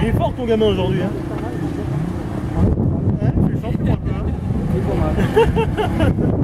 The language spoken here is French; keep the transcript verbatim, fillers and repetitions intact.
Il est fort ton gamin aujourd'hui. Hein. Ouais, je suis fort pour un peu.